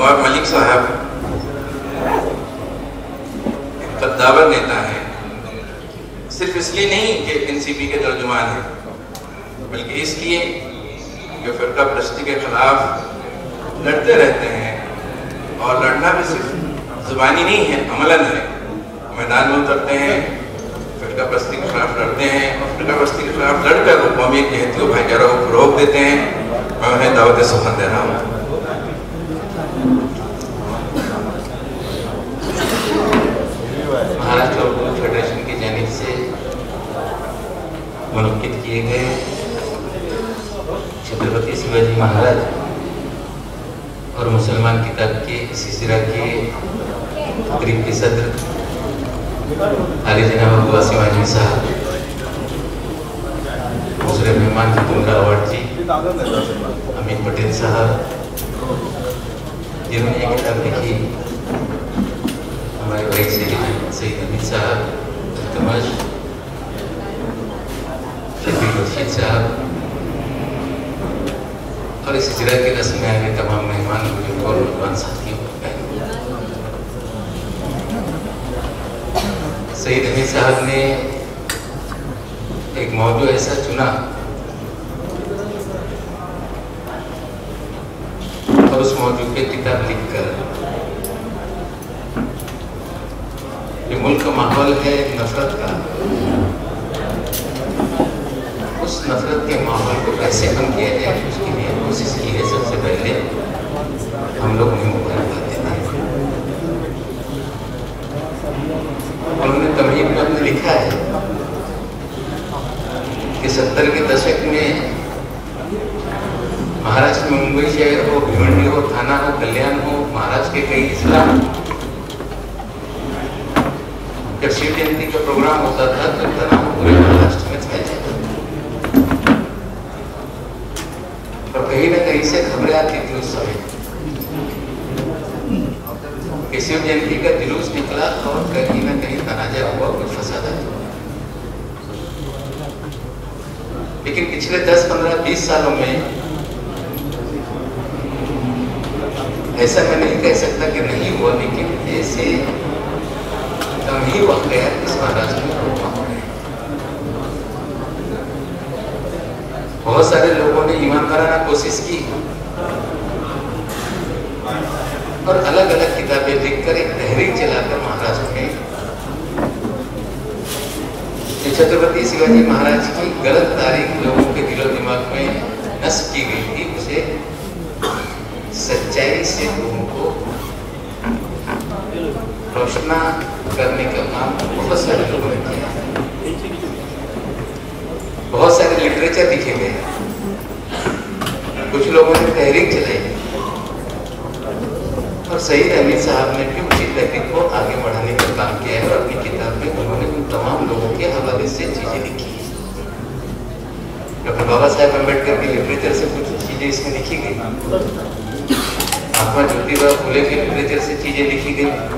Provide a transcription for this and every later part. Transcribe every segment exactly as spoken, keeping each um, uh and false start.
नवाब मलिक साहब कद्दावर नेता हैं, सिर्फ इसलिए नहीं कि एनसीपी के तर्जुमान हैं, बल्कि इसलिए कि फिरका परस्ती के खिलाफ लड़ते रहते हैं, और लड़ना भी सिर्फ जुबानी नहीं है, अमलन है। मैदान में उतरते हैं, फिरका परस्ती के खिलाफ लड़ते हैं, और फिरका परस्ती के खिलाफ लड़कर वो कौमी इत्तेहाद और भाईचारा को फरोग देते हैं। मैं उन्हें दावत सुखन दे रहा हूँ। महाराष्ट्र उर्दू फेडरेशन की जानिब से मुनक्किद किए गए छत्रपति शिवाजी महाराज और मुसलमान किताब के सिलसिला के तकरीब के सदर आली जनाब अबू आसिम आजमी साहब, दूसरे मेहमान जितुल्ला अवार्ड जी, अमित पटेल साहब, जिन्होंने एक किताब लिखी, हमारे भाई सईद अमीर साहब, तमश शफीक रशीद साहब, और इस सिलसिला के रस्म में आए तमाम मेहमान और मेहमान साथियों। सईद अमीर साहब ने एक मौजू ऐसा चुना और उस मौजू पे किताब लिखकर, ये मुल्क का माहौल है नफरत का, उस नफरत के माहौल को कैसे कम किया जाए उसके लिए कोशिश की है। सबसे पहले हम लोग न्यू बनाते थे, उन्होंने तमहीद में अपने लिखा है कि सत्तर के दशक में महाराष्ट्र में मुंबई शहर हो, भिवंडी हो, थाना हो, कल्याण हो, महाराष्ट्र के कई जिला, जब शिव जयंती का प्रोग्राम होता था तो तनाव पूरे महाराष्ट्र में छाया जाता था, और कहीं ना कहीं से खबरें आती थी उस समय कि शिव जयंती का जुलूस निकला और कहीं ना कहीं तनाजा हुआ, कुछ फसाद हुआ। लेकिन पिछले दस पंद्रह बीस सालों में ऐसा मैं नहीं कह सकता कि नहीं हुआ, लेकिन ऐसे कम ही वक्त है इस महाराष्ट्र में हुआ। बहुत सारे लोगों ने ईमानदाराना कोशिश की और अलग अलग किताबें लिखकर एक तहरीक चलाकर महाराष्ट्र में छत्रपति शिवाजी महाराज की गलत तारीख लोगों के दिलो दिमाग में नस्ब की गई थी, उसे सच्चाई से लोगों को रोशना करने का काम बहुत सारे लोगों ने किया। बहुत सारे लिटरेचर लिखे गए, कुछ लोगों ने तहरीक चलाई, और सईद अमीर साहब ने भी उसी तहरीक को आगे बढ़ाने का काम किया है, और अपनी किताब में उन्होंने उन तमाम लोगों के हवाले से चीजें लिखी है। डॉक्टर बाबा साहेब अम्बेडकर के लिटरेचर से कुछ चीजें इसमें लिखी गई, महात्मा ज्योतिबा फुले के लिटरेचर से चीजें लिखी गई,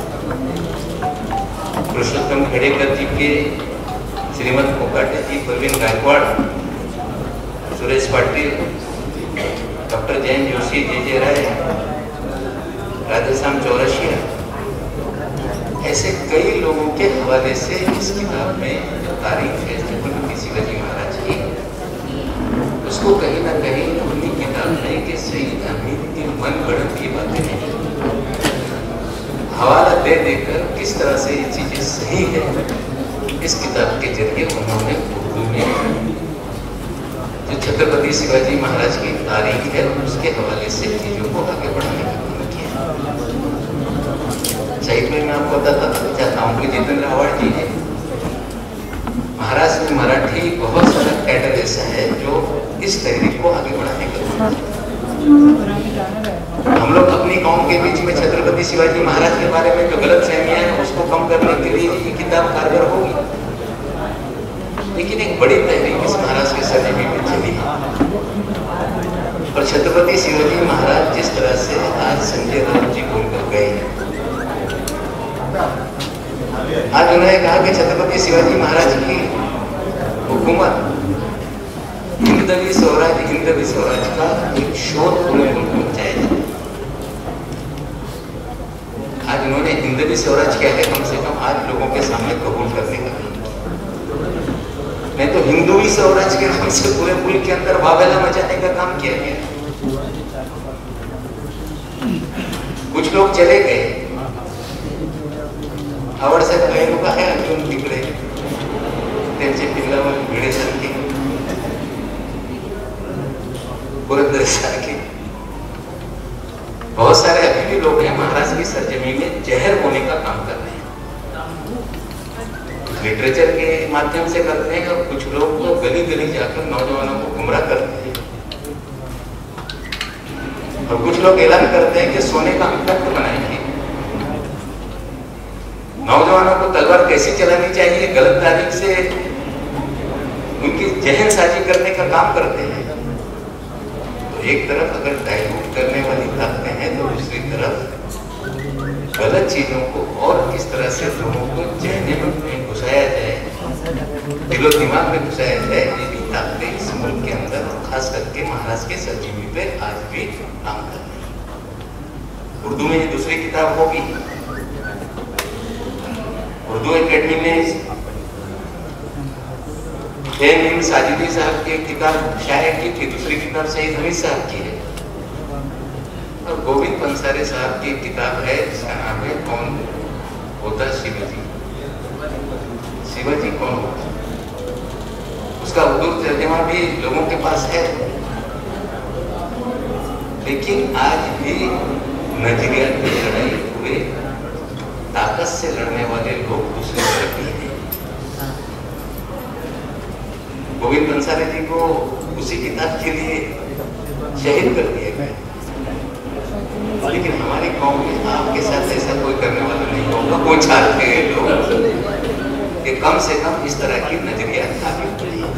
पुरुषोत्तम खेड़ेकर जी के, Shrimant Kokate ji, Pravin Gaikwad, Suresh Patil, doctor Jain Joshi, J J Rai, Radheshyam Chaurasia, ऐसे कई लोगों के हवाले से इस किताब में जो तारीख है छत्रपति शिवाजी महाराज की, उसको कहीं ना कहीं अपनी किताब में कि सईद अमीर की मन गढ़ंत की बातें नहीं, हवाला दे देकर किस तरह से ये चीजें सही है, इस किताब के जरिए उन्होंने उर्दू में जो छत्रपति शिवाजी महाराज की तारीख है उसके हवाले से चीजों को आगे बढ़ाने का काम किया। साहित्य में मैं आपको बताता चाहता हूँ कि जितेंद्र अवार्ड जी है, महाराष्ट्र में मराठी बहुत सारा कैडर ऐसा है जो इस तहरीक को आगे बढ़ाने का काम किया। हम लोग अपनी कौम के बीच में छत्रपति शिवाजी महाराज के बारे में जो गलत फहमियां हैं उसको कम करने के लिए ये किताब कारगर होगी, लेकिन एक बड़ी तहरीक इस महाराष्ट्र के सरजमी में चली है। और छत्रपति शिवाजी महाराज जिस तरह से आज संजय राउत जी बोलकर गए, आज उन्होंने कहा कि छत्रपति शिवाजी महाराज की हुकूमत हिंदवी स्वराज हिंदवी स्वराज का एक शोध पूरे मुल्क में जाएगा। आज उन्होंने हिंदवी स्वराज किया है, कम से कम आज लोगों के सामने कबूल करने का। नहीं तो हिंदू स्वराज के नाम से पूरे मुल्क के अंदर वावेला मचाने का काम किया गया। कुछ लोग चले गए, आवड़ से कई लोग है अजून तिकडे त्यांचे पिल्लावर भिडे सारखे पुरंदर सारखे बहुत सारे अभी भी लोग हैं महाराष्ट्र की सरजमी में जहर बोने का काम कर रहे हैं, लिटरेचर के माध्यम से करते हैं, और कुछ लोग तो गली गली जाकर नौजवानों को गुमराह करते हैं, और कुछ लोग ऐलान करते हैं कि सोने का अंक बनाएंगे। नौजवानों को तलवार कैसी चलानी चाहिए, गलत तारीख से उनकी जहन साजी करने का काम करते हैं। तो एक तरफ अगर डाइल्यूट करने वाली ताकतें हैं, तो दूसरी तरफ गलत चीजों को और किस तरह से लोगों को जहन में घुसाया जाए, दिलो दिमाग में घुसाया जाए, ये भी ताकतें इस मुल्क के अंदर खास करके महाराष्ट्र के सरजमी पे आज भी काम कर रही है। उर्दू में ये दूसरी किताब होगी। उर्दू एकेडमी में एम साजिदी साहब की एक किताब शायर की थी, दूसरी किताब शहीद हमीद साहब की है, और गोविंद पंसारे साहब की एक किताब है जिसका नाम है कौन होता शिवाजी। शिवाजी कौन होता, उसका उर्दू तर्जुमा भी लोगों के पास है। लेकिन आज भी नजरिया की लड़ाई हुए ताकत से लड़ने वाले लोग दूसरी तरफ ही हैं। गोविंद पंसारे जी को उसी किताब के लिए शहीद कर दिया गया, लेकिन हमारी कौम में आपके साथ ऐसा कोई करने वाला नहीं होगा। कोई चाहते हैं लोग कि कम से कम इस तरह की नजरिया आगे बढ़े।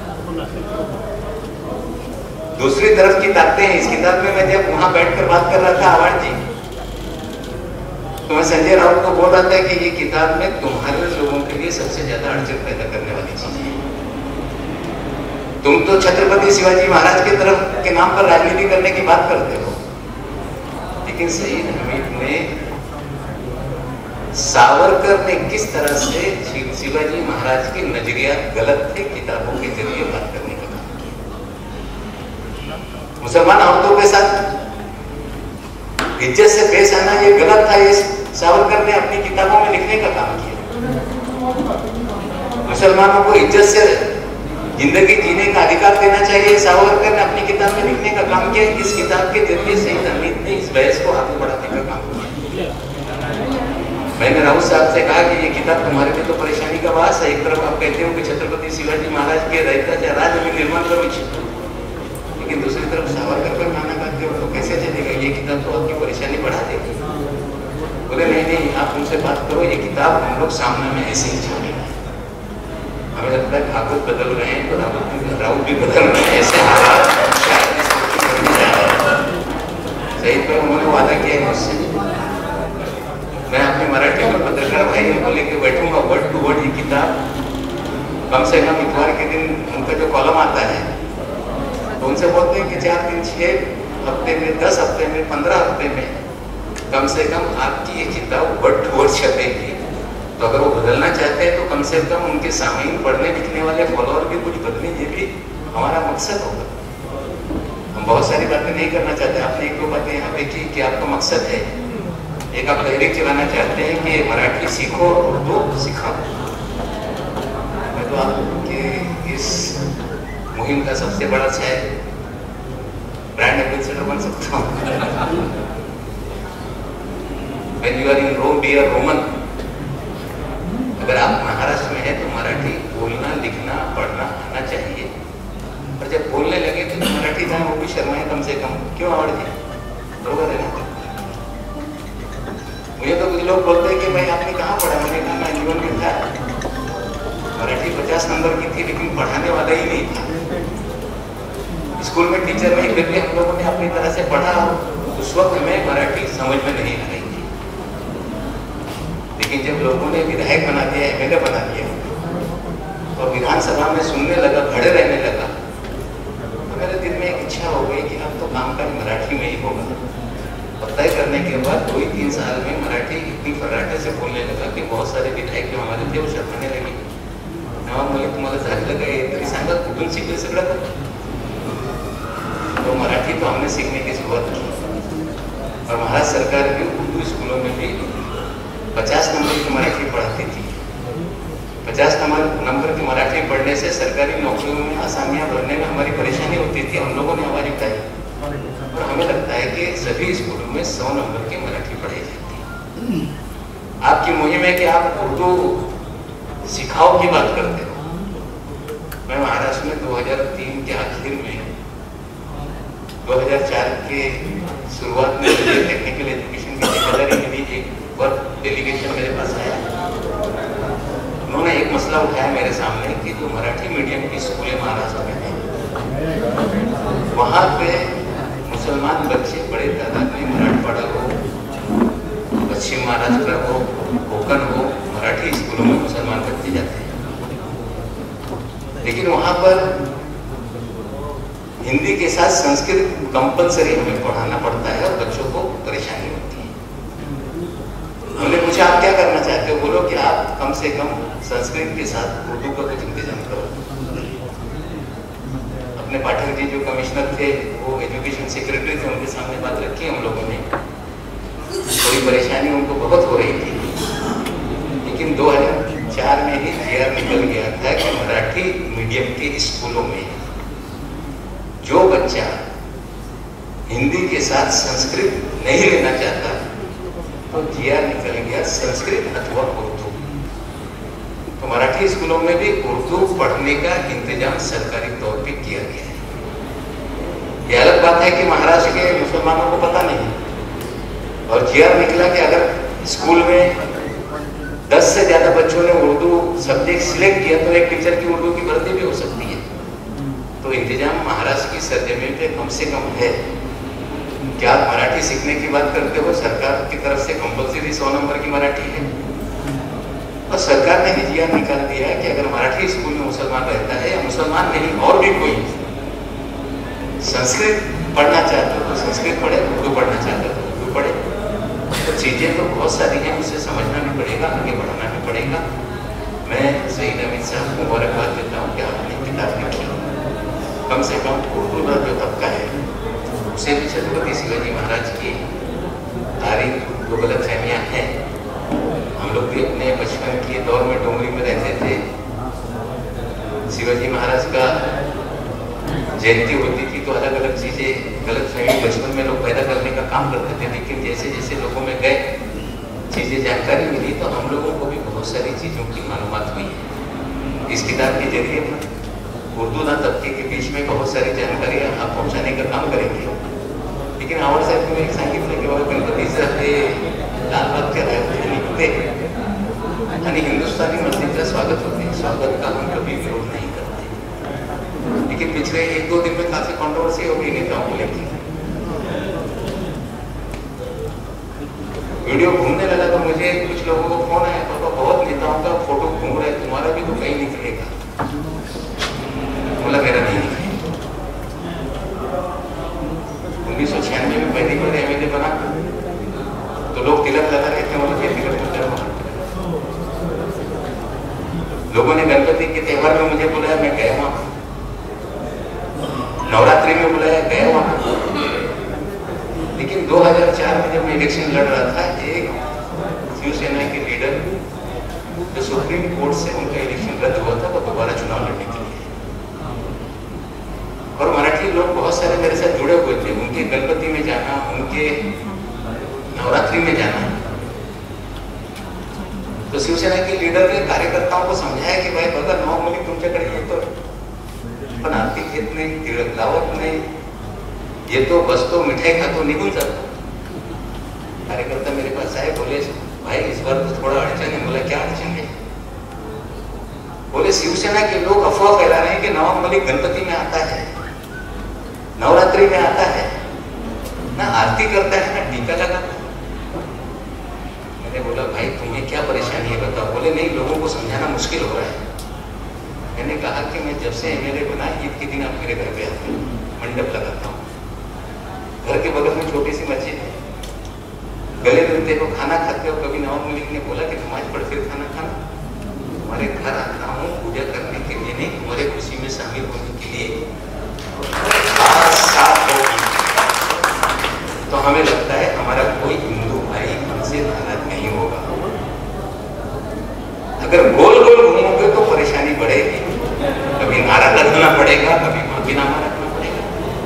दूसरी तरफ की ताकतें हैं। इस किताब में मैं जब वहां बैठकर बात कर रहा था आवाज जी, तो मैं संजय राउत को बोल रहा था कि ये किताब में तुम्हारे लोगों के लिए सबसे ज्यादा अड़चन पैदा करने वाली चीज है। तुम तो छत्रपति शिवाजी महाराज की तरफ के नाम पर राजनीति करने की बात करते हो, लेकिन शहीद हमीद ने, सावरकर ने किस तरह से शिवाजी महाराज के नजरिया गलत थे किताबों के जरिए बात करने का काम किया। मुसलमान औरतों के साथ इज्जत से पेश आना ये गलत था, ये सावरकर ने अपनी किताबों में लिखने का काम किया। मुसलमानों को इज्जत से जिंदगी जीने का अधिकार देना चाहिए, सावरकर ने अपनी किताब में लिखने का काम किया। इस किताब के जरिए शहीद हमीद ने इस बहस को आगे बढ़ाने का काम किया। मैंने राउत साहब से कहा कि ये किताब तुम्हारे लिए तो परेशानी का बात है। एक तरफ आप कहते हो कि छत्रपति शिवाजी महाराज के रहता राज में निर्माण करो, लेकिन दूसरी तरफ सावरकर पर गाना गाते हो, तो कैसे चलेगा? ये किताब तो आपकी परेशानी बढ़ा देगी। बोले नहीं नहीं, आप उनसे बात करो, ये किताब हम लोग सामने में ऐसे ही छोड़ेंगे। हमें लगता है भागवत बदल रहे हैं, तो राउत राउत भी बदल रहे हैं, ऐसे हालात शहीद पर उन्होंने वादा किया है मुझसे। मैं अपने मराठी में पत्रकार भाइयों को लेकर बैठूंगा, वर्ड टू वर्ड ये किताब, कम से कम इतवार के दिन उनका जो कॉलम आता है, तो उनसे बोलते हैं कि चार दिन छह हफ्ते में, दस हफ्ते में, पंद्रह हफ्ते में कम से कम आपकी ये किताब वर्ड टू वर्ड छपेगी। तो अगर वो बदलना चाहते हैं तो कम से कम उनके सामने पढ़ने लिखने वाले फॉलोअर भी कुछ बदले, ये भी हमारा मकसद होगा। हम बहुत सारी बातें नहीं करना चाहते। आपने एक दो बातें यहाँ पे की कि आपका मकसद है, एक आप तहरीक चलाना चाहते हैं कि मराठी सीखो और उर्दू सिखाओ। मैं तो आपके इस मुहिम का सबसे बड़ा शायद ब्रांड एम्बेसडर बन सकता हूँ। When you are in Rome, be a Roman। अगर आप महाराष्ट्र में हैं तो मराठी बोलना, लिखना, पढ़ना आना चाहिए, और जब बोलने लगे तो मराठी था वो भी शर्माए कम से कम, क्यों आवड़ जाए, बरोबर है ना? मुझे तो कुछ लोग बोलते हैं कि भाई आपने कहाँ पढ़ा, मैंने कहा मैं जीवन में था, मराठी पचास नंबर की थी, लेकिन पढ़ाने वाला ही नहीं था। स्कूल में टीचर नहीं, फिर भी हम लोगों ने अपनी तरह से पढ़ा, उस वक्त हमें मराठी समझ में नहीं आ रही थी। लेकिन जब लोगों ने विधायक बना दिया, एमएलए बना दिया, और विधानसभा में सुनने लगा, खड़े रहने लगा, तो मेरे दिल में एक इच्छा हो गई कि अब तो कामकाज मराठी में ही होगा। और तय करने के बाद दो ही तीन साल में मराठी इतनी फर्राटे से बोलने लगा कि बहुत सारे विधायक जो हमारे थे वो शर्माने लगे। नवाब मलिक तुम्हाला झालं काय तरी सांगा कुठून शिकले सगळं का? तो मराठी तो हमने सीखने की शुरुआत की और महाराष्ट्र सरकार भी उर्दू स्कूलों में भी पचास नंबर की मराठी पढ़ाती थी। पचास नंबर नंबर की मराठी पढ़ने से सरकारी नौकरियों में आसामियां भरने में हमारी परेशानी होती थी। हम लोगों ने आवाज उठाई और हमें लगता है कि सभी स्कूलों में सौ नंबर की मराठी पढ़ाई जाती है। आपकी मुहिम है कि आप उर्दू सिखाओ की बात करते हो। मैं महाराष्ट्र में दो हज़ार तीन के आखिर में दो हज़ार चार के शुरुआत में टेक्निकल एजुकेशन की जिम्मेदारी मिली। एक वर्क डेलीगेशन मेरे पास आया, उन्होंने एक मसला उठाया मेरे सामने कि जो मराठी मीडियम की स्कूलें महाराष्ट्र में हैं वहाँ पे मुसलमान बच्चे बड़े तादाद में मराठवाड़ा हो, पश्चिम महाराष्ट्र हो, कोकण हो, मराठी स्कूलों में मुसलमान बच्चे जाते हैं। लेकिन वहाँ पर हिंदी के साथ संस्कृत कंपलसरी हमें पढ़ाना पड़ता है और बच्चों को परेशानी होती है। हमने पूछा आप क्या करना चाहते हो? बोलो कि आप कम से कम संस्कृत के साथ उर्दू का कुछ इंतजाम करो। अपने पाठक जी जो कमिश्नर थे वो एजुकेशन सेक्रेटरी थे, उनके सामने बात रखी हम लोगों ने। थोड़ी परेशानी उनको बहुत हो रही थी, लेकिन दो हज़ार चार में ही जी आर निकल गया था कि मराठी मीडियम के स्कूलों में जो बच्चा हिंदी के साथ संस्कृत नहीं लेना चाहता तो जी आर निकल गया संस्कृत अथवा उर्दू। तो मराठी स्कूलों में भी उर्दू पढ़ने का इंतजाम सरकारी तौर पे किया गया है। ये अलग बात है कि महाराष्ट्र के मुसलमानों को पता नहीं और जी आर निकला कि अगर स्कूल में दस से ज्यादा बच्चों ने उर्दू सब्जेक्ट सिलेक्ट किया तो एक टीचर की उर्दू की भर्ती भी हो सकती है। तो इंतजाम महाराष्ट्र की सरजमी पे कम से कम है। क्या आप मराठी सीखने की बात करते हो? सरकार की तरफ से कंपलसरी सौ नंबर की मराठी है और सरकार ने भी जी आर निकाल दिया है कि अगर मराठी स्कूल में मुसलमान रहता है या मुसलमान नहीं और भी कोई संस्कृत पढ़ना चाहते हो तो संस्कृत पढ़े, उर्दू पढ़ना चाहते हो तो उर्दू पढ़े। तो चीजें तो बहुत सारी हैं, उसे समझना भी पड़ेगा, आगे बढ़ाना भी पड़ेगा। मैं शहीद अमित साहब को मुबारकबाद देता हूँ कि आपने किताब लिखी। कम से कम उर्दू का जो तबका है उसे भी छत्रपति शिवाजी महाराज की तारीख जो गलत फहमियाँ हैं, हम लोग भी अपने बचपन के दौर में डोंगरी में रहते थे। शिवाजी महाराज का जयंती होती थी तो अलग अलग चीजें गलत फहमी बचपन में लोग पैदा करने का काम करते थे। लेकिन जैसे जैसे लोगों में गए चीजें जानकारी मिली तो हम लोगों को भी बहुत सारी चीजों की मालूमात हुई है। इस किताब के जरिए उर्दू ना तबके के बीच में बहुत सारी जानकारी आप पहुंचाने का काम करेंगे। लेकिन आवड साहेब तुम्ही एक सांगितलं की बाबा गणपतीचं ते लालबागच्या राजाने निघते आणि हिंदुस्तानी मंदिर स्वागत होते। स्वागत का हम कभी विरोध नहीं करते, लेकिन पिछले एक दो दिन में काफी कंट्रोवर्सी हो गई नेताओं को लेकर। वीडियो घूमने लगा तो मुझे कुछ लोगों को फोन आया, पापा बहुत नेताओं का फोटो घूम रहा है, तुम्हारा भी तो कहीं निकलेगा। बोला मेरा नहीं निकलेगा। उन्नीस सौ छियानवे में पहली बार एम एल ए बना तो लोग तिलक लगा रहे थे, बोले तिलक लगा। लोगों ने गणपति के त्योहार में मुझे बुलाया, मैं गया वहां। नवरात्रि में बुलाया, गया वहां। लेकिन दो हज़ार चार में जब मैं इलेक्शन लड़ रहा था, एक शिवसेना के लीडर जो सुप्रीम कोर्ट से उनका इलेक्शन रद्द हुआ था, वो दोबारा चुनाव लड़ने के लिए। और मराठी लोग बहुत सारे मेरे साथ जुड़े हुए थे, उनके गणपति में जाना, उनके नवरात्रि में जाना। तो शिवसेना के लीडर ने कार्यकर्ताओं को समझाया कि भाई बघा नौ मुली तुमच्याकडे येतो पण आरती घेत नाही, तिळक लावत नाही, येतो बसतो, मिठाई खातो, निघून जातो। कार्यकर्ता मेरे पास आए, बोले भाई इस बार तो थोड़ा अड़चन है। बोला क्या अड़चन है? बोले शिवसेना के लोग अफवाह फैला रहे हैं कि नवाब मलिक गणपति में आता है, नवरात्रि में आता है, ना आरती करता है ना टीका लगाता है। मैंने बोला भाई तुम्हें क्या परेशानी है बताओ। बोले नहीं, लोगों को समझाना मुश्किल हो रहा है। मैंने कहा कि मैं जब से एमएलए बना ईद के दिन आप मेरे घर पे आते हो, मंडप लगाता हूँ, घर के बगल में छोटी सी मस्जिद है, देखो खाना खाते हो, कभी नवाब मलिक ने बोला कि नमाज पढ़ फिर खाना खाना? तुम्हारे घर आता हूँ पूजा करने के लिए नहीं, तुम्हारे खुशी में शामिल होने के लिए। तो हमें लगता है हमारा कोई हिंदू भाई हमसे नाराज नहीं होगा। अगर गोल गोल घूमोगे तो परेशानी बढ़ेगी, कभी नारा लगाना पड़ेगा, कभी माफीनामा रखना पड़ेगा।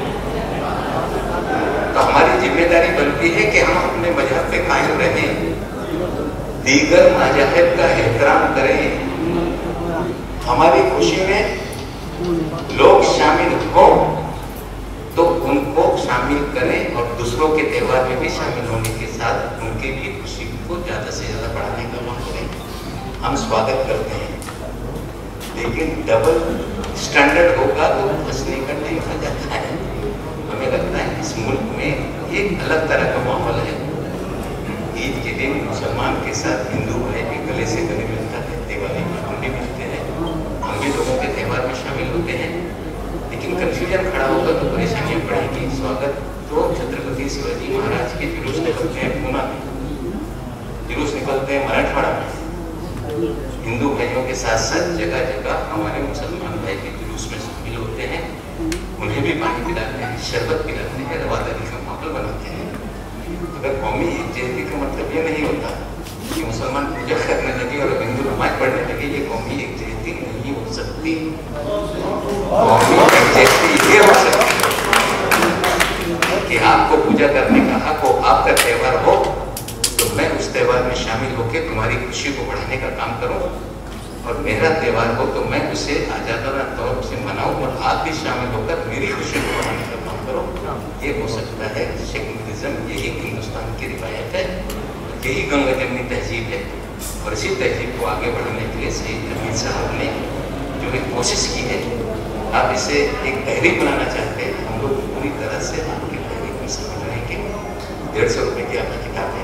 तो हमारी जिम्मेदारी बनती है कि हम अपने मजहब पे कायम रहें, दीगर मजहब का एहतराम करें, हमारी खुशी में लोग शामिल हो तो उनको शामिल करें और दूसरों के त्योहार में भी शामिल होने के साथ उनके लिए खुशी को ज्यादा से ज्यादा बढ़ाने का काम करें। हम स्वागत करते हैं, लेकिन डबल स्टैंडर्ड होगा तो फंसने का टाइम आ जाता है। हमें लगता है इस मुल्क में एक अलग तरह का माहौल है। ईद के दिन मुसलमान के साथ हिंदू भाई भी गले से गले मिलता है, दिवाली में हम भी मिलते हैं, हम भी लोगों के त्योहार में शामिल होते हैं। लेकिन कंफ्यूजन खड़ा होगा तो परेशानियां पड़ेगी। स्वागत तो छत्रपति शिवाजी महाराज के जुलूस निकलते हैं पूना में, जुलूस निकलते हैं मराठवाड़ा में, हिंदू भाइयों के साथ साथ जगह जगह हमारे मुसलमान भाई के जुलूस में शामिल होते हैं, उन्हें भी पानी पिलाते हैं, शरबत पिलाते हैं, रवादारी का माहौल बनाते हैं। अगर कौमी एकजुटता का मतलब ये नहीं होता कि मुसलमान पूजा करने लगे और हिंदू नमाज पढ़ने लगे, ये कौमी एकजुटता नहीं हो सकती। कौमी एकजुटता ये हो सकती है कि आपको पूजा करने का हक हो, आपका त्योहार हो तो मैं उस त्योहार में शामिल होकर तुम्हारी खुशी को बढ़ाने का काम करूं, और मेरा त्योहार हो तो मैं उसे आजादाना तौर से मनाऊं और आप भी शामिल होकर मेरी खुशी को बढ़ाने का काम करो। ये हो सकता है सेक्युलरिज्म, यही हिंदुस्तान की रिवायत है, यही गंगा जमनी तहजीब है। और इसी तहजीब को आगे बढ़ाने के लिए शहीद अमीर साहब ने जो एक कोशिश की है, आप इसे एक तहरीक बनाना चाहते हैं, हम लोग पूरी तरह से आपकी तहरीक में शामिल रहेंगे। डेढ़ सौ रुपये की आपकी किताब है,